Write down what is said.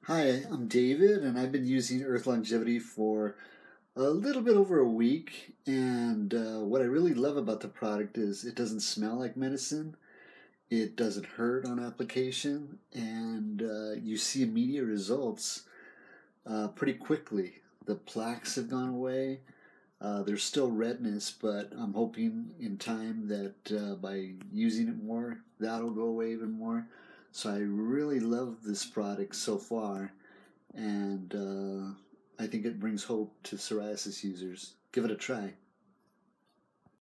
Hi, I'm David, and I've been using Earth Longevity for a little bit over a week. And what I really love about the product is it doesn't smell like medicine, it doesn't hurt on application, and you see immediate results pretty quickly. The plaques have gone away. There's still redness, but I'm hoping in time that by using it more, that'll go away even more. So I really love this product so far, and I think it brings hope to psoriasis users. Give it a try.